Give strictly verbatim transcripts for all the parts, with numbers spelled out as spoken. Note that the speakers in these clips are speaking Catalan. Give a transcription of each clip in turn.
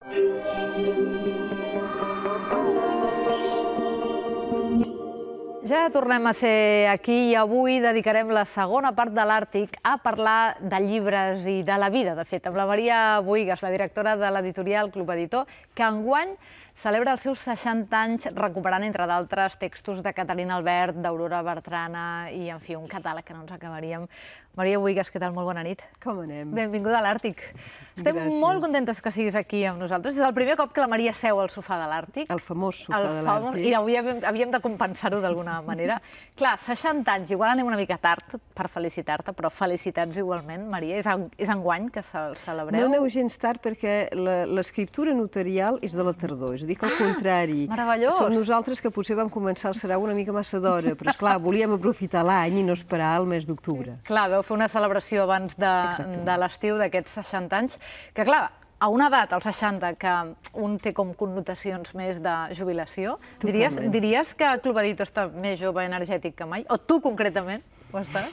Ja tornem a ser aquí i avui dedicarem la segona part de l'Àrtic a parlar de llibres i de la vida, de fet, amb la Maria Buigas, la directora de l'editorial Club Editor, que enguany celebra els seus seixanta anys recuperant, entre d'altres, textos de Caterina Albert, d'Aurora Bertrana i, en fi, un catàleg que no ens acabaríem. Maria Buigas, què tal? Molt bona nit. Com anem? Benvinguda a l'Àrtic. Estem molt contentes que siguis aquí amb nosaltres. És el primer cop que la Maria seu al sofà de l'Àrtic. El famós sofà de l'Àrtic. I avui havíem de compensar-ho d'alguna manera. Clar, seixanta anys, igual anem una mica tard per felicitar-te, però felicitats igualment, Maria. És enguany que se'l celebreu? No aneu gens tard perquè l'escriptura notarial és de la tardor, és a dir, que al contrari. Meravellós! Som nosaltres que potser vam començar el Sarau una mica massa d'hora, però esclar, volíem aprofitar l'any i no esperar el mes d'octubre. Clar, veu fer una celebració abans de l'estiu d'aquests seixanta anys, que clar, a una edat, als seixanta, que un té com connotacions més de jubilació, diries que Club Editor està més jove i energètic que mai? O tu concretament ho estàs?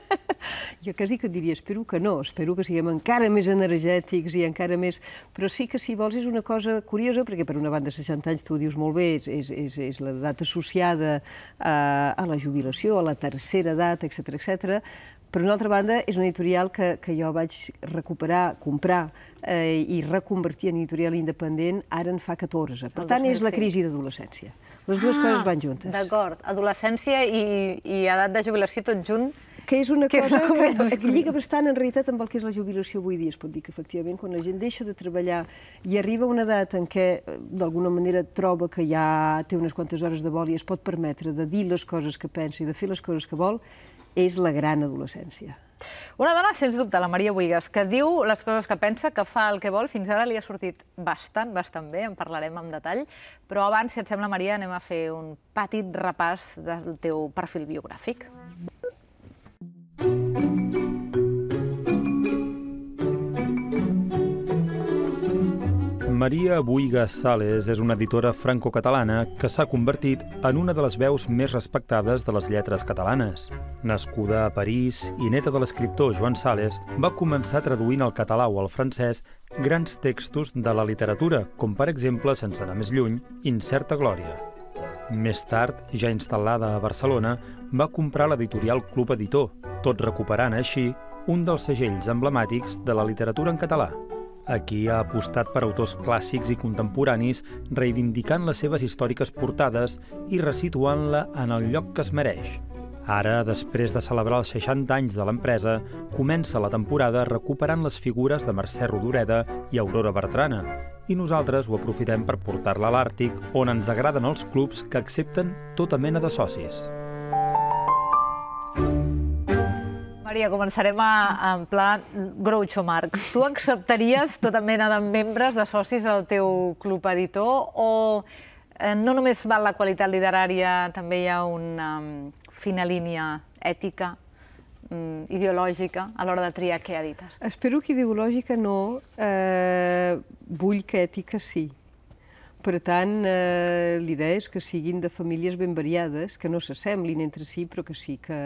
Jo quasi que et diria, espero que no, espero que siguem encara més energètics i encara més... Però sí que, si vols, és una cosa curiosa, perquè per una banda seixanta anys, tu ho dius molt bé, és l'edat associada a la jubilació, a la tercera edat, etcètera, etcètera. Per una altra banda, és una editorial que jo vaig recuperar, comprar i reconvertir en editorial independent ara en fa catorze. Per tant, és la crisi d'adolescència. Les dues coses van juntes. D'acord. Adolescència i edat de jubilació tot junt. Que és una cosa que lliga bastant, en realitat, amb el que és la jubilació avui dia. Es pot dir que, efectivament, quan la gent deixa de treballar i arriba a una edat en què, d'alguna manera, troba que ja té unes quantes hores de vol i es pot permetre de dir les coses que pensa i de fer les coses que vol, és la gran adolescència. Una dona, sens dubte, la Maria Buigas, que diu les coses que pensa, que fa el que vol. Fins ara li ha sortit bastant, bastant bé, en parlarem amb detall. Però abans, si et sembla, Maria, anem a fer un petit repàs del teu perfil biogràfic. Maria Buigas Sales és una editora franco-catalana que s'ha convertit en una de les veus més respectades de les lletres catalanes. Nascuda a París i neta de l'escriptor Joan Sales, va començar traduint al català o al francès grans textos de la literatura, com per exemple, sense anar més lluny, Incerta Glòria. Més tard, ja instal·lada a Barcelona, va comprar l'editorial Club Editor, tot recuperant així un dels segells emblemàtics de la literatura en català. Aquí ha apostat per autors clàssics i contemporanis, reivindicant les seves històriques portades i resituant-la en el lloc que es mereix. Ara, després de celebrar els seixanta anys de l'empresa, comença la temporada recuperant les figures de Mercè Rodoreda i Aurora Bertrana, i nosaltres ho aprofitem per portar-la a l'Àrtic, on ens agraden els clubs que accepten tota mena de socis. Maria, començarem en pla Groucho Marx. Tu acceptaries tota mena de membres, de socis al teu Club Editor, o no només val la qualitat literària, també hi ha una fina línia ètica, ideològica, a l'hora de triar què edites? Espero que ideològica no, vull que ètica sí. Per tant, l'idea és que siguin de famílies ben variades, que no s'assemblin entre si, però que sí que...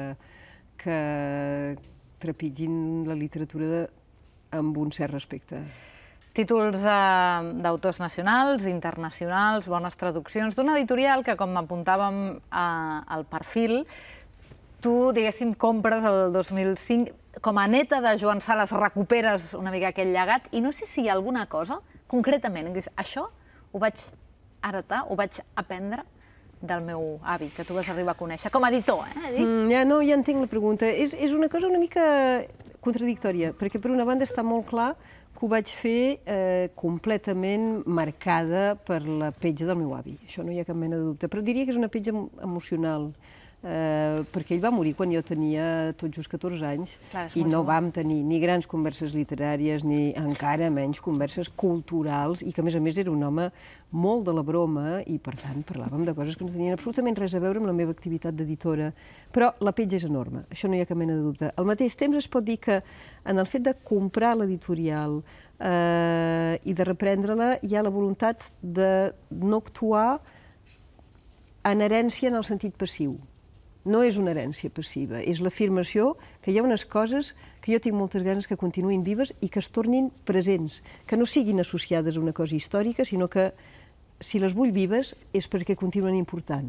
que trepitgin la literatura amb un cert respecte. Títols d'autors nacionals, internacionals, bones traduccions, d'una editorial que, com apuntàvem al perfil, tu, diguéssim, compres el dos mil cinc, com a neta de Joan Sales recuperes una mica aquell llegat, i no sé si hi ha alguna cosa, concretament, això ho vaig heretar, ho vaig aprendre del meu avi, que tu vas arribar a conèixer, com a editor, eh? Ja no, ja entenc la pregunta. És una cosa una mica contradictòria, perquè per una banda està molt clar que ho vaig fer completament marcada per la petja del meu avi. Això no hi ha cap mena de dubte, però diria que és una petja emocional, perquè ell va morir quan jo tenia tot just catorze anys i no vam tenir ni grans converses literàries ni encara menys converses culturals, i que a més a més era un home molt de la broma i per tant parlàvem de coses que no tenien absolutament res a veure amb la meva activitat d'editora, però la petja és enorme, això no hi ha cap mena de dubte. Al mateix temps es pot dir que en el fet de comprar l'editorial i de reprendre-la hi ha la voluntat de no actuar en herència en el sentit passiu. no és una herència passiva, és l'afirmació que hi ha unes coses que jo tinc moltes ganes que continuïn vives i que es tornin presents, que no siguin associades a una cosa històrica, sinó que si les vull vives és perquè continuen important.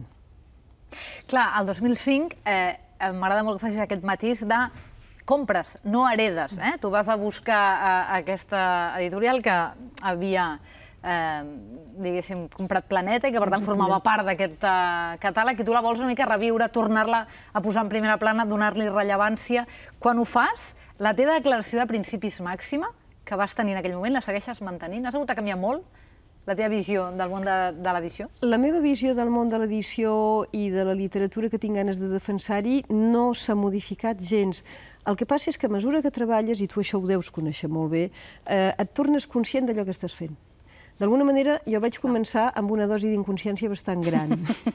Clar, el dos mil cinc eh, m'agrada molt que facis aquest matís de compres, no heredes. Eh? Tu vas a buscar eh, aquesta editorial que havia eh, diguéssim, comprat Planeta i que per tant formava part d'aquest eh, catàleg i tu la vols una mica reviure, tornar-la a posar en primera plana, donar-li rellevància. Quan ho fas, la teva declaració de principis màxima que vas tenir en aquell moment, la segueixes mantenint? Has hagut de canviar molt la teva visió del món de, de l'edició? La meva visió del món de l'edició i de la literatura que tinc ganes de defensar-hi no s'ha modificat gens. El que passa és que a mesura que treballes, i tu això ho deus conèixer molt bé, eh, et tornes conscient d'allò que estàs fent. D'alguna manera, jo vaig començar amb una dosi d'inconsciència bastant gran.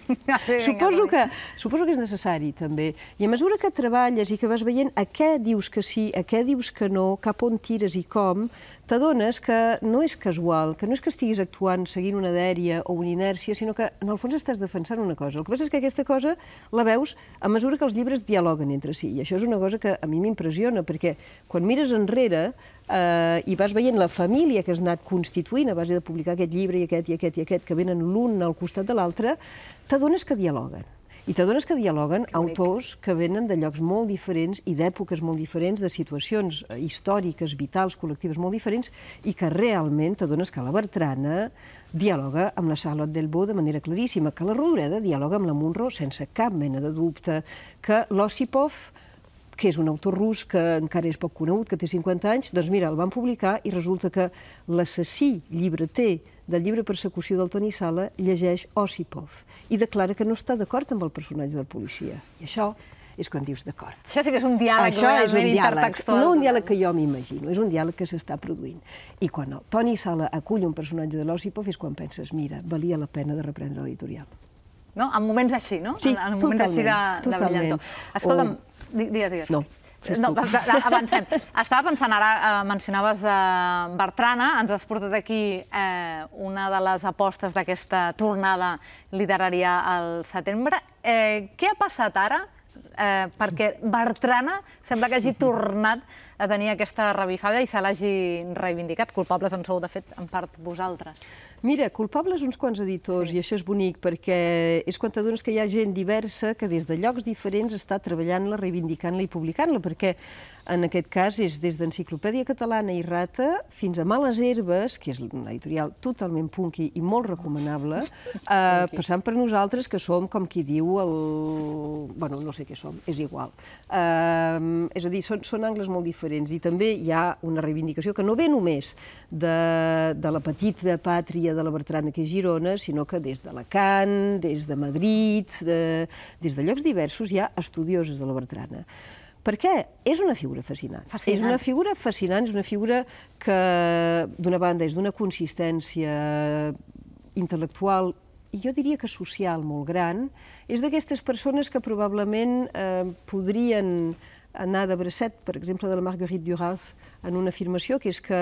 Suposo que, suposo que és necessari, també. I a mesura que treballes i que vas veient a què dius que sí, a què dius que no, cap on tires i com, t'adones que no és casual, que no és que estiguis actuant seguint una dèria o una inèrcia, sinó que en el fons estàs defensant una cosa. El que passa és que aquesta cosa la veus a mesura que els llibres dialoguen entre si. I això és una cosa que a mi m'impressiona, perquè quan mires enrere eh, i vas veient la família que has anat constituint a base de publicar aquest llibre i aquest i aquest i aquest, que venen l'un al costat de l'altre, t'adones que dialoguen. I t'adones que dialoguen autors que venen de llocs molt diferents i d'èpoques molt diferents, de situacions històriques, vitals, col·lectives molt diferents, i que realment t'adones que la Bertrana dialoga amb la Charlotte Delvaux de manera claríssima, que la Rodoreda dialoga amb la Munro sense cap mena de dubte, que l'Ossipov, que és un autor rus que encara és poc conegut, que té cinquanta anys, doncs mira, el van publicar i resulta que l'assassí llibreter del llibre Persecució del Toni Sala llegeix Ossipov i declara que no està d'acord amb el personatge del policia. I això és quan dius d'acord. Això sí que és un diàleg realment intertextual. No un diàleg que jo m'imagino, és un diàleg que s'està produint. I quan el Toni Sala acull un personatge de l'Ossipov és quan penses, mira, valia la pena de reprendre l'editorial. No? En moments així, no? Sí, en, en moments així de, de brillantor. Escolta'm, o... digues, digues. No. No, avancem. Estava pensant, ara eh, mencionaves eh, Bertrana, ens has portat aquí eh, una de les apostes d'aquesta tornada literària al setembre. Eh, què ha passat ara? Eh, perquè Bertrana sembla que hagi tornat a tenir aquesta revifada i se l'hagi reivindicat. Culpables en sou, de fet, en part vosaltres. Mira, culpables uns quants editors, sí. I això és bonic, perquè és quan t'adones que hi ha gent diversa que des de llocs diferents està treballant-la, reivindicant-la i publicant-la, perquè en aquest cas és des d'Enciclopèdia Catalana i Rata fins a Males Herbes, que és una editorial totalment punky i molt recomanable, eh, passant per nosaltres, que som, com qui diu, el... bueno, no sé què som, és igual. Eh, és a dir, són, són angles molt diferents, i també hi ha una reivindicació que no ve només de, de la petita pàtria de la Bertrana, que és Girona, sinó que des d'Alacant, des de Madrid, de, des de llocs diversos hi ha estudioses de la Bertrana. Per què? És una figura fascinant. fascinant. És una figura fascinant, és una figura que, d'una banda, és d'una consistència intel·lectual i jo diria que social molt gran. És d'aquestes persones que probablement eh, podrien anar de bracet, per exemple, de la Marguerite Duras, en una afirmació, que és que,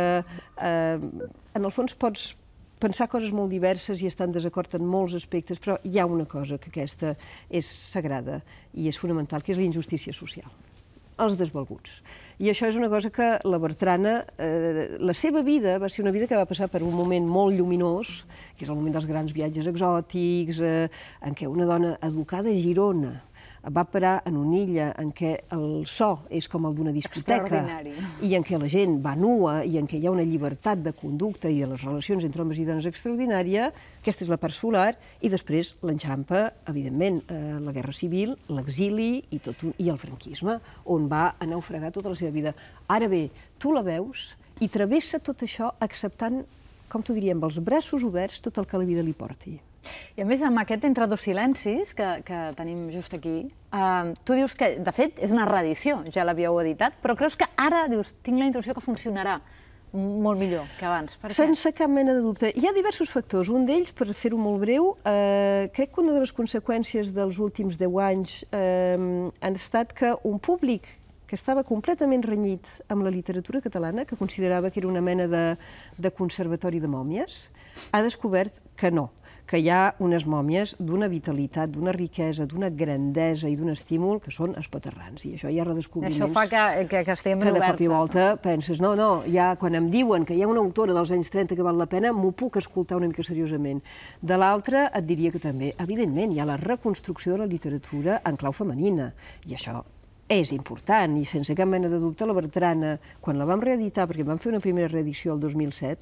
eh, en el fons, pots pensar coses molt diverses i estar en desacord en molts aspectes, però hi ha una cosa que aquesta és sagrada i és fonamental, que és la injustícia social. Els desvalguts. I això és una cosa que la Bertrana, eh, la seva vida va ser una vida que va passar per un moment molt lluminós, que és el moment dels grans viatges exòtics, eh, en què una dona educada a Girona va parar en una illa en què el so és com el d'una discoteca i en què la gent va nua i en què hi ha una llibertat de conducta i de les relacions entre homes i dones extraordinària. Aquesta és la part solar, i després l'enxampa, evidentment, eh, la Guerra Civil, l'exili i, tot un, i el franquisme, on va a naufragar tota la seva vida. Ara bé, tu la veus i travessa tot això acceptant, com t'ho diria, amb els braços oberts tot el que la vida li porti. I a més, amb aquest Entre dos silencis, que, que tenim just aquí, eh, tu dius que, de fet, és una reedició, ja l'havíeu editat, però creus que ara, dius, tinc la intuïció que funcionarà molt millor que abans. Per què? Sense cap mena de dubte. Hi ha diversos factors. Un d'ells, per fer-ho molt breu, eh, crec que una de les conseqüències dels últims deu anys eh, han estat que un públic que estava completament renyit amb la literatura catalana, que considerava que era una mena de, de conservatori de mòmies, ha descobert que no, que hi ha unes mòmies d'una vitalitat, d'una riquesa, d'una grandesa i d'un estímul que són espaterrants. I això hi ha redescobriments. Això fa que, que, que estiguem ben oberts. Que de cop i volta penses, no, no, ja quan em diuen que hi ha una autora dels anys trenta que val la pena, m'ho puc escoltar una mica seriosament. De l'altra, et diria que també, evidentment, hi ha la reconstrucció de la literatura en clau femenina. I això és important, i sense cap mena de dubte, la Bertrana, quan la vam reeditar, perquè vam fer una primera reedició el dos mil set,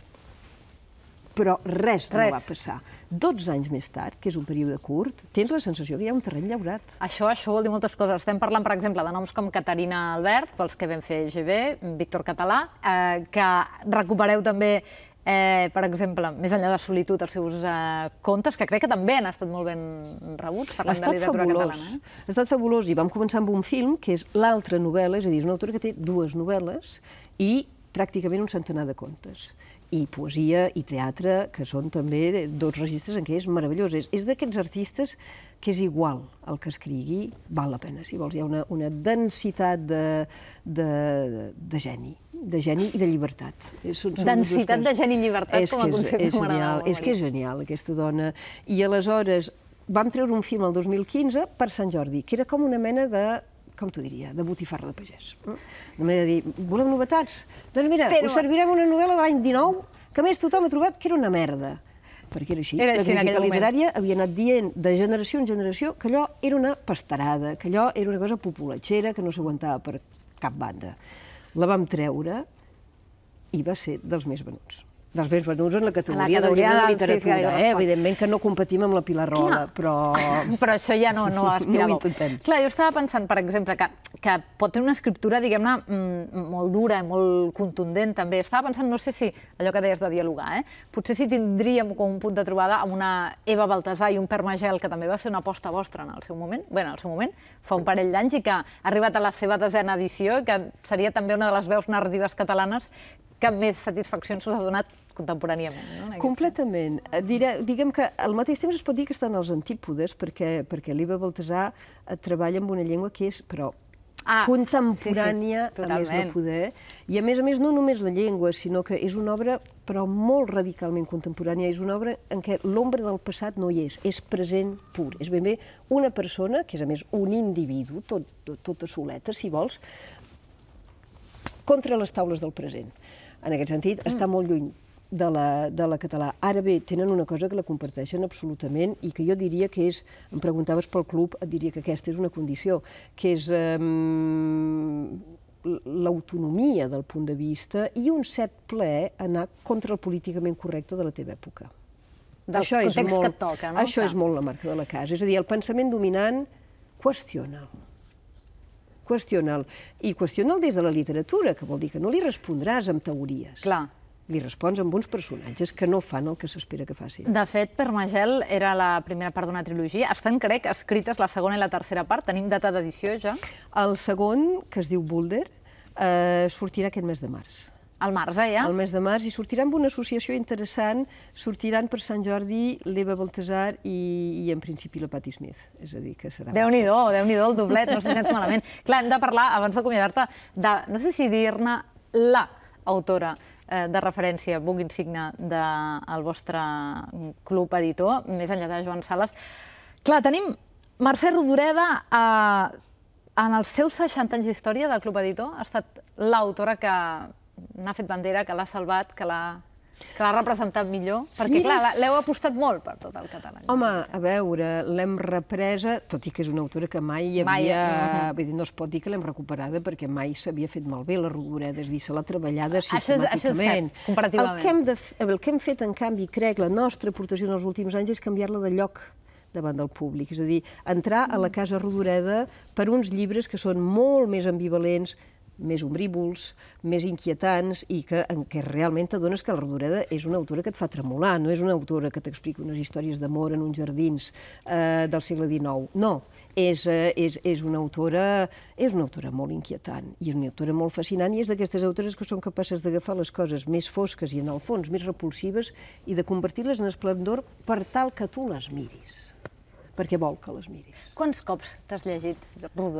però res, res no va passar. dotze anys més tard, que és un període curt, tens la sensació que hi ha un terreny llaurat. Això, això vol dir moltes coses. Estem parlant, per exemple, de noms com Caterina Albert, pels que vam fer G B, Víctor Català, eh, que recupereu també, eh, per exemple, Més enllà de solitud, els seus eh, contes, que crec que també han estat molt ben rebuts, parlant de literatura catalana. Eh? Ha estat fabulós, i vam començar amb un film, que és l'altra novel·la, és a dir, és una autora que té dues novel·les i pràcticament un centenar de contes. I poesia i teatre, que són també dos registres en què és meravellós. És, és d'aquests artistes que és igual el que escrigui, val la pena, si vols. Hi ha una, una densitat de, de, de geni, de geni i de llibertat. Són, són densitat de geni i llibertat és com a concepte m'agrada. És que és genial, aquesta dona. I aleshores vam treure un film el dos mil quinze per Sant Jordi, que era com una mena de, com t'ho diria, de botifarra de pagès. Només de dir, volem novetats? Doncs mira, us servirem una novel·la de l'any dinou, que a més tothom ha trobat que era una merda. Perquè era així. La crítica literària havia anat dient de generació en generació que allò era una pastarada, que allò era una cosa populatxera, que no s'aguantava per cap banda. La vam treure i va ser dels més venuts. Dels més venuts en la categoria del llibre de literatura. Evidentment que no competim amb la Pilar Rola, però... Però això ja no aspiràveu. No ho intentem. Clar, jo estava pensant, per exemple, que pot tenir una escriptura, diguem-ne, molt dura, molt contundent, també. Estava pensant, no sé si, allò que deies de dialogar, potser si tindríem com un punt de trobada amb una Eva Baltasar i un Pere Magel, que també va ser una aposta vostra en el seu moment, bé, en el seu moment, fa un parell d'anys, i que ha arribat a la seva desena edició, que seria també una de les veus narratives catalanes que més satisfaccions us ha donat contemporàniament. No? Completament. Diguem que al mateix temps es pot dir que estan als antípodes, perquè, perquè l'Eva Baltasar treballa amb una llengua que és, però, ah, contemporània, sí, sí, a més no poder. I a més a més, no només la llengua, sinó que és una obra, però molt radicalment contemporània. És una obra en què l'ombra del passat no hi és, és present pur. És ben bé una persona, que és a més un individu, tot, tota soleta, si vols, contra les taules del present. En aquest sentit, mm. està molt lluny de la, de la català. Ara bé, tenen una cosa que la comparteixen absolutament i que jo diria que és, em preguntaves pel club, et diria que aquesta és una condició, que és eh, l'autonomia del punt de vista i un cert plaer anar contra el políticament correcte de la teva època. Del això context és molt, que et toca, no? Això és molt la marca de la casa. És a dir, el pensament dominant, qüestiona'l. Qüestiona'l. I qüestiona'l des de la literatura, que vol dir que no li respondràs amb teories. Clar. Li respons amb uns personatges que no fan el que s'espera que facin. De fet, Pere Magel era la primera part d'una trilogia. Estan, crec, escrites la segona i la tercera part. Tenim data d'edició, ja? El segon, que es diu Boulder, eh, sortirà aquest mes de març. Al març, eh, ja? Al mes de març, i sortirà amb una associació interessant. Sortiran per Sant Jordi l'Eva Baltasar i, i, en principi, la Patti Smith. És a dir, que serà... Déu-n'hi-do, Déu-n'hi-do, el doblet, no sé gens malament. Clar, hem de parlar, abans d'acomiadar-te, de, no sé si dir-ne la autora de referència, book insigne del vostre club editor, més enllà de Joan Sales. Clar, tenim Mercè Rodoreda, en els seus seixanta anys d'història del club editor, ha estat l'autora que n'ha fet bandera, que l'ha salvat, que l'ha representat millor, perquè, clar, l'heu apostat molt per tot el català. Home, a veure, l'hem represa, tot i que és una autora que mai hi havia... Vull dir, no es pot dir que l'hem recuperada perquè mai s'havia fet malbé la Rodoreda, és a dir, se l'ha treballada sistemàticament. Això és cert, comparativament. El que hem fet, en canvi, crec, la nostra aportació en els últims anys és canviar-la de lloc davant del públic. És a dir, entrar a la Casa Rodoreda per uns llibres que són molt més ambivalents, més ombrívols, més inquietants i que, en què realment t'adones que la Rodoreda és una autora que et fa tremolar, no és una autora que t'explica unes històries d'amor en uns jardins eh, del segle dinou. No, és, eh, és, és, una autora, és una autora molt inquietant i és una autora molt fascinant i és d'aquestes autores que són capaces d'agafar les coses més fosques i, en el fons, més repulsives i de convertir-les en esplendor per tal que tu les miris, perquè vol que les miris. Quants cops t'has llegit Rodoreda?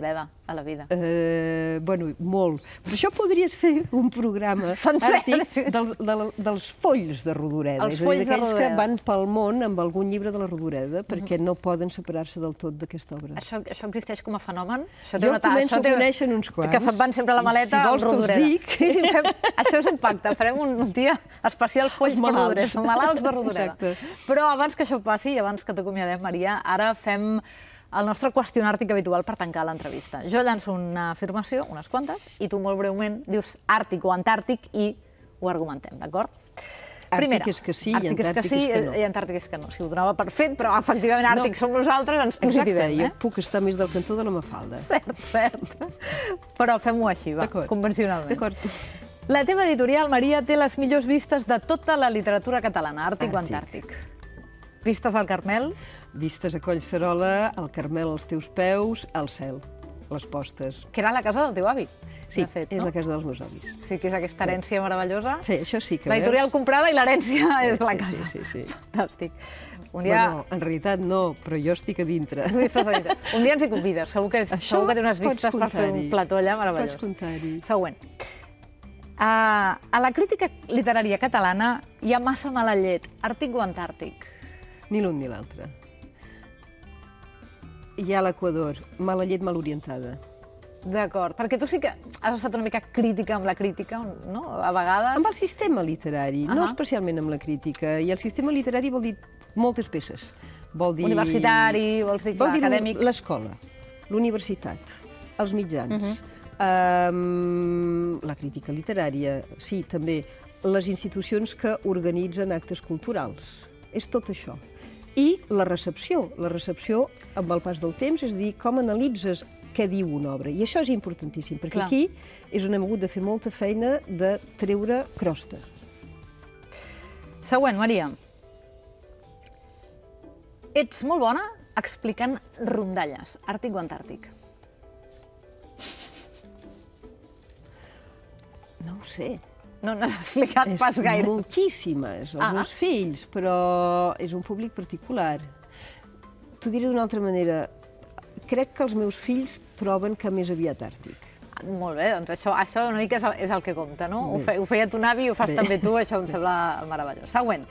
a la vida. Uh, bueno, molt. Per això podries fer un programa àrtic del, del, dels folls de Rodoreda. Els és a dir, d'aquells que Rodoreda. van pel món amb algun llibre de la Rodoreda, perquè no poden separar-se del tot d'aquesta obra. Això, això existeix com a fenomen? Això Jo una començo això a conèixer uns quants. Que se'n van sempre a la maleta Si vols amb te'ls Rodoreda. dic. Sí, sí, fem, això és un pacte. Farem un, un dia especial folls per malalts. Rodoreda. Malalts de Rodoreda. Exacte. Però abans que això passi i abans que t'acomiadem, Maria, ara fem el nostre qüestionar àrtic habitual per tancar l'entrevista. Jo llanço una afirmació, unes quantes, i tu molt breument dius àrtic o antàrtic i ho argumentem, d'acord? Àrtic és que sí i àrtic és que antàrtic sí és que no. i antàrtic és que no. Si ho donava per fet, però efectivament àrtic som nosaltres, ens positivem. Exacte, jo puc estar més del cantó de la Mafalda. Cert, cert. Però fem-ho així, va, convencionalment. D'acord. La teva editorial, Maria, té les millors vistes de tota la literatura catalana, àrtic o antàrtic. Vistes al Carmel? Vistes a Collserola, al Carmel als teus peus, al cel, les postes. Que era la casa del teu avi, Sí, de fet, és no? la casa dels meus avis. Sí, que és aquesta herència meravellosa. Sí, això sí que L'editorial veus. comprada i l'herència és la Sí, casa. sí, sí, sí. Fantàstic. Un dia... Bueno, en realitat no, però jo estic a dintre. Tu estàs a dintre. Un dia ens hi convides, segur que, és, Això segur que té unes pots vistes per fer un comptar-hi. plató allà meravellós. Pots comptar-hi. Següent. Uh, a la crítica literària catalana hi ha massa mala llet, àrtic o antàrtic? Ni l'un ni l'altre. Hi ha l'Equador, mala llet mal orientada. D'acord, perquè tu sí que has estat una mica crítica amb la crítica, no? A vegades... Amb el sistema literari, no Ahà. especialment amb la crítica. I el sistema literari vol dir moltes peces. Vol dir... Universitari, vols dir, Vol clar, dir acadèmic... l'escola, l'universitat, els mitjans, Mhm. um, la crítica literària, sí, també les institucions que organitzen actes culturals. És tot això. I la recepció, la recepció amb el pas del temps, és a dir, com analitzes què diu una obra. I això és importantíssim, perquè Clar. aquí és on hem hagut de fer molta feina de treure crosta. Següent, Maria. Ets molt bona explicant rondalles, àrtic o antàrtic? No ho sé. No n'has explicat És pas gaire. moltíssimes, els Ah. meus fills, però és un públic particular. T'ho diré d'una altra manera. Crec que els meus fills troben que més aviat àrtic. Molt bé, doncs això, això una mica és el, és el que compta, no? Ho, Bé. fe, ho feia ton avi i ho fas Bé. també tu, això em sembla meravellós. Següent.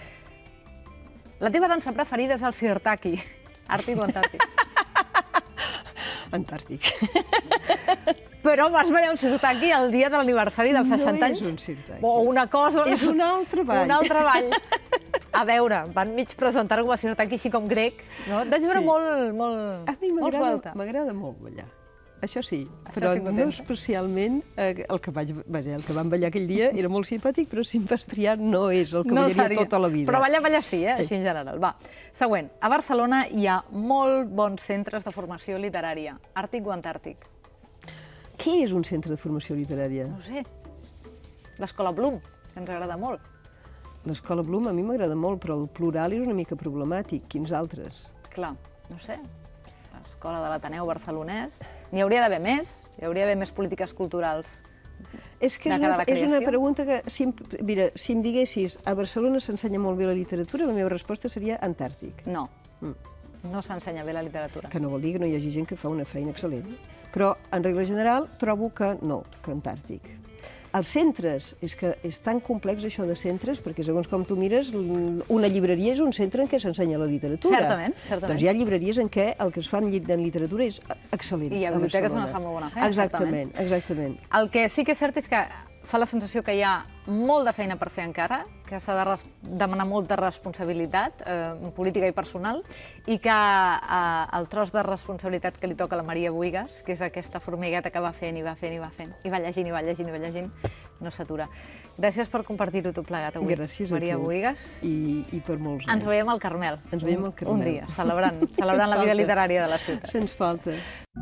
La teva dansa preferida és el sirtaki, àrtic o antàrtic? Antàrtic. Però vas ballar un sirtaki el dia de l'aniversari dels seixanta anys? No és un sirtaki. O una cosa... És un altre ball. Un altre ball. A veure, van mig presentar-ho com a sirtaki així com grec, no? Et vaig veure Sí. molt, molt, A mi molt m'agrada suelta. m'agrada molt ballar. Això sí, Això però sí que ho no tens. especialment eh, el que vaig, vaja, el que vam ballar aquell dia era molt simpàtic, però si em vas triar no és el que No ballaria seria. tota la vida. Però ballar, ballar sí, eh? Sí. Així en general. Va, següent. A Barcelona hi ha molt bons centres de formació literària, àrtic o antàrtic? Què és un centre de formació literària? No ho sé. L'Escola Bloom, que ens agrada molt. L'escola Bloom a mi m'agrada molt, però el plural és una mica problemàtic. Quins altres? Clar, no ho sé. L'Escola de l'Ateneu barcelonès. N'hi hauria d'haver més. Hi hauria d'haver més polítiques culturals. És que De és cara a una, la és una creació? pregunta que, si em, mira, si em diguessis a Barcelona s'ensenya molt bé la literatura, la meva resposta seria Antàrtic. No, Mm. no s'ensenya bé la literatura. Que no vol dir que no hi hagi gent que fa una feina excel·lent. Però, en regla general, trobo que no, que Antàrtic. Els centres, és que és tan complex això de centres, perquè segons com tu mires, una llibreria és un centre en què s'ensenya la literatura. Certament, certament. Doncs hi ha llibreries en què el que es fa en llit- en literatura és excel·lent. I hi ha a biblioteques on Barcelona. es fa molt bona feina, Exactament, exactament. El que sí que és cert és que fa la sensació que hi ha molt de feina per fer encara, que s'ha de res demanar molta responsabilitat eh, política i personal, i que eh, el tros de responsabilitat que li toca a la Maria Buigas, que és aquesta formigueta que va fent i va fent i va fent, i va llegint i va llegint i va llegint, no s'atura. Gràcies per compartir-ho tot plegat avui, Gràcies a Maria tu. Buigas. I, I per molts anys. Ens veiem al Carmel. Ens veiem al Un- Carmel. Un dia, celebrant, celebrant la vida falta. literària de la ciutat. Se'ns falta.